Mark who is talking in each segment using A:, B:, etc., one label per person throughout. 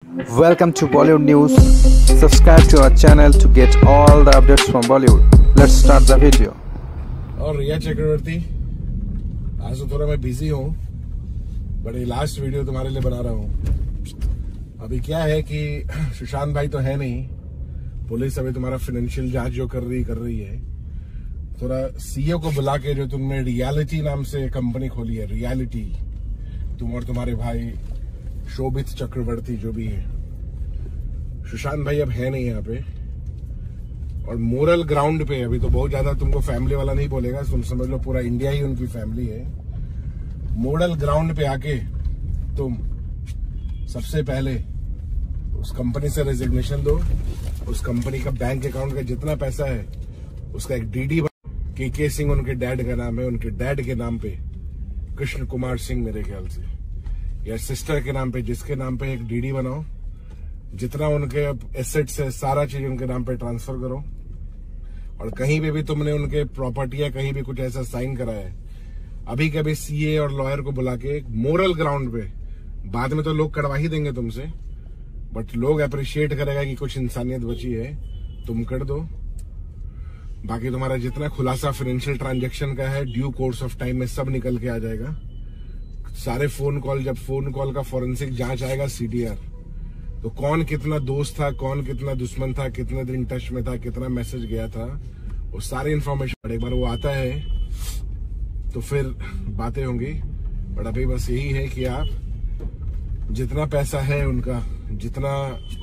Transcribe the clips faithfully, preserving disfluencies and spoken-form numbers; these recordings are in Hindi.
A: Welcome to Bollywood News. Subscribe to our channel to get all the updates from Bollywood. Let's start the video.
B: और रिया चक्रवर्ती, आज तो थोड़ा मैं बिजी हूँ, बट ये लास्ट वीडियो तुम्हारे लिए बना रहा हूँ। अभी क्या है कि सुशांत भाई तो है नहीं, पुलिस अभी तुम्हारा फाइनेंशियल जांच जो कर रही कर रही है। थोड़ा सीईओ को बुला के जो तुमने रियलिटी नाम से कंपनी खोली है, रियलिटी, तुम और तुम्हारे भाई शोभित चक्रवर्ती जो भी है, सुशांत भाई अब है नहीं यहाँ पे। और मोरल ग्राउंड पे, अभी तो बहुत ज्यादा तुमको फैमिली वाला नहीं बोलेगा, तुम समझ लो पूरा इंडिया ही उनकी फैमिली है। मोरल ग्राउंड पे आके तुम सबसे पहले उस कंपनी से रेजिग्नेशन दो। उस कंपनी का बैंक अकाउंट का जितना पैसा है उसका एक डीडी, के के सिंह उनके डैड का नाम है, उनके डैड के नाम पे कृष्ण कुमार सिंह मेरे ख्याल से, या सिस्टर के नाम पे, जिसके नाम पे एक डीडी बनाओ। जितना उनके एसेट्स है सारा चीज उनके नाम पे ट्रांसफर करो। और कहीं पे भी तुमने उनके प्रॉपर्टी या कहीं भी कुछ ऐसा साइन करा है, अभी कभी सीए और लॉयर को बुला के मोरल ग्राउंड पे, बाद में तो लोग करवा ही देंगे तुमसे, बट लोग अप्रिशिएट करेगा कि कुछ इंसानियत बची है, तुम कर दो। बाकी तुम्हारा जितना खुलासा फाइनेंशियल ट्रांजैक्शन का है, ड्यू कोर्स ऑफ टाइम में सब निकल के आ जाएगा। सारे फोन कॉल, जब फोन कॉल का फॉरेंसिक जांच आएगा सीडीआर, तो कौन कितना दोस्त था, कौन कितना दुश्मन था, कितने दिन टच में था, कितना मैसेज गया था, वो सारी इन्फॉर्मेशन एक बार वो आता है तो फिर बातें होंगी। बट अभी बस यही है कि आप जितना पैसा है उनका, जितना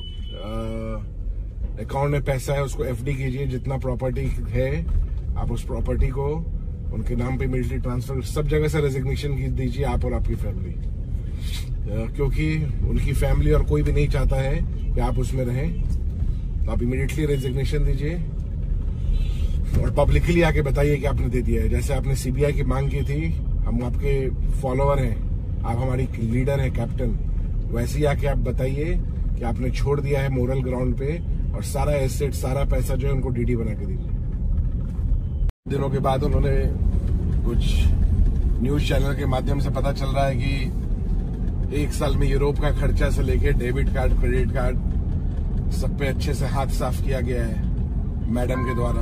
B: अकाउंट में पैसा है उसको एफडी कीजिए। जितना प्रॉपर्टी है आप उस प्रॉपर्टी को उनके नाम पे इमीडिएटली ट्रांसफर, सब जगह से रेजिग्नेशन दीजिए आप और आपकी फैमिली, क्योंकि उनकी फैमिली और कोई भी नहीं चाहता है कि आप उसमें रहें। तो आप इमीडिएटली रेजिग्नेशन दीजिए और पब्लिकली आके बताइए कि आपने दे दिया है। जैसे आपने सीबीआई की मांग की थी, हम आपके फॉलोअर हैं, आप हमारी लीडर हैं, कैप्टन, वैसे ही आके आप बताइए कि आपने छोड़ दिया है मोरल ग्राउंड पे, और सारा एसेट, सारा पैसा जो है उनको डीडी बना के दीजिए। दिनों के बाद उन्होंने कुछ न्यूज चैनल के माध्यम से पता चल रहा है कि एक साल में यूरोप का खर्चा से लेके डेबिट कार्ड, क्रेडिट कार्ड, सब पे अच्छे से हाथ साफ किया गया है मैडम के द्वारा।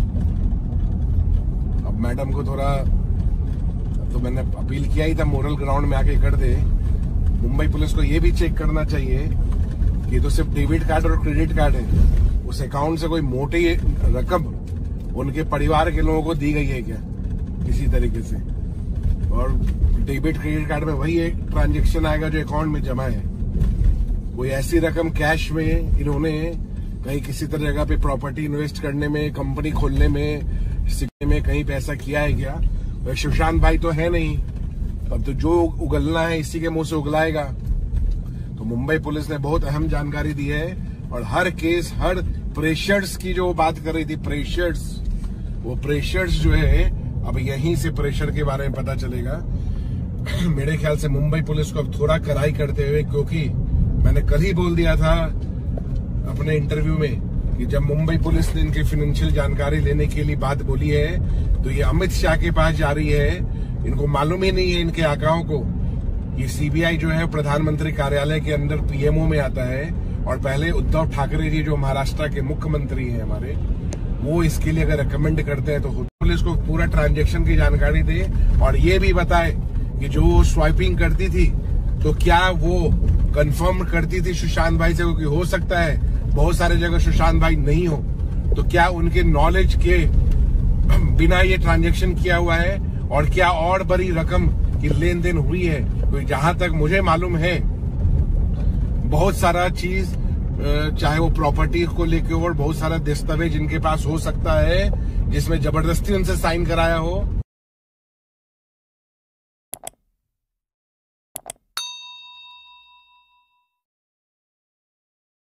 B: अब मैडम को थोड़ा, तो मैंने अपील किया ही था मोरल ग्राउंड में आके कर दे। मुंबई पुलिस को ये भी चेक करना चाहिए कि तो सिर्फ डेबिट कार्ड और क्रेडिट कार्ड है, उस अकाउंट से कोई मोटी रकम उनके परिवार के लोगों को दी गई है क्या किसी तरीके से। और डेबिट क्रेडिट कार्ड में वही एक ट्रांजैक्शन आएगा जो अकाउंट में जमा है। कोई ऐसी रकम कैश में इन्होंने कहीं किसी तरह जगह पे प्रॉपर्टी इन्वेस्ट करने में, कंपनी खोलने में, सीखने में कहीं पे ऐसा किया है क्या? तो सुशांत भाई तो है नहीं, अब तो जो उगलना है इसी के मुंह से उगलाएगा। तो मुंबई पुलिस ने बहुत अहम जानकारी दी है, और हर केस, हर प्रेशर्स की जो बात कर रही थी, प्रेशर्स, वो प्रेशर्स जो है अब यहीं से प्रेशर के बारे में पता चलेगा। मेरे ख्याल से मुंबई पुलिस को अब थोड़ा कड़ाई करते हुए, क्योंकि मैंने कल ही बोल दिया था अपने इंटरव्यू में कि जब मुंबई पुलिस ने इनकी फाइनेंशियल जानकारी लेने के लिए बात बोली है, तो ये अमित शाह के पास जा रही है। इनको मालूम ही नहीं है, इनके आकाओं को, ये सीबीआई जो है प्रधानमंत्री कार्यालय के अंदर पीएमओ में आता है, और पहले उद्धव ठाकरे जी जो महाराष्ट्र के मुख्यमंत्री हैं हमारे, वो इसके लिए अगर रिकमेंड करते हैं तो पुलिस को पूरा ट्रांजैक्शन की जानकारी दे, और ये भी बताए कि जो स्वाइपिंग करती थी तो क्या वो कंफर्म करती थी सुशांत भाई से, क्योंकि हो सकता है बहुत सारे जगह सुशांत भाई नहीं हो, तो क्या उनके नॉलेज के बिना ये ट्रांजैक्शन किया हुआ है, और क्या और बड़ी रकम की लेन देन हुई है। तो जहां तक मुझे मालूम है बहुत सारा चीज, चाहे वो प्रॉपर्टी को लेके हो, और बहुत सारा दस्तावेज इनके पास हो सकता है जिसमें जबरदस्ती उनसे साइन कराया हो।